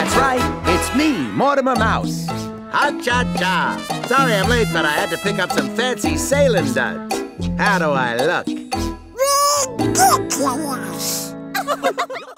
That's right, it's me, Mortimer Mouse. Ha-cha-cha. Sorry I'm late, but I had to pick up some fancy sailing duds. How do I look? Ridiculous!